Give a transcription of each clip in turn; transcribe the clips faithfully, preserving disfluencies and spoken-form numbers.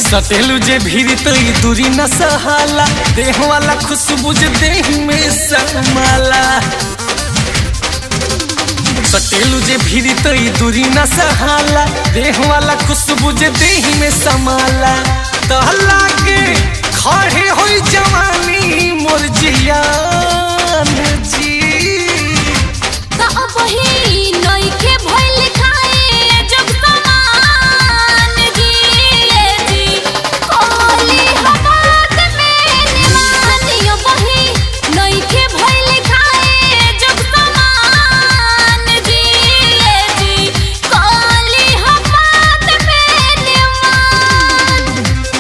सटेलू जे भीरी तो ई दूरी न सहाला, देह वाला खुशबू जे देह में समाला। सटेलू जे भीरी तो ई दूरी न सहाला, देह वाला खुशबू जे देह में समाला। तहला के खड़े होई जवानी मोर जियान जी। त अब ही नई के भइल खाए जब समान जी ए जी कोली हवात में निवानियो बही नई के भइल खाए जब समान जी ए जी कोली हवात में निवान।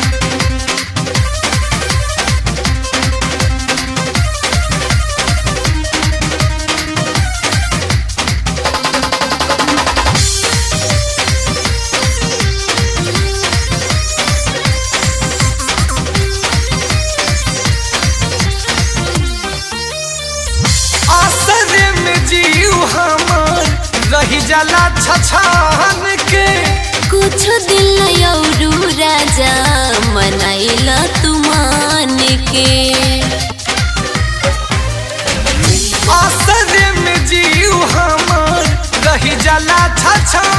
रही जाला छछान के कुछ दिल औरू राजा मनाइला तुमान के। आसरे में जीव हमार रही जाला छछान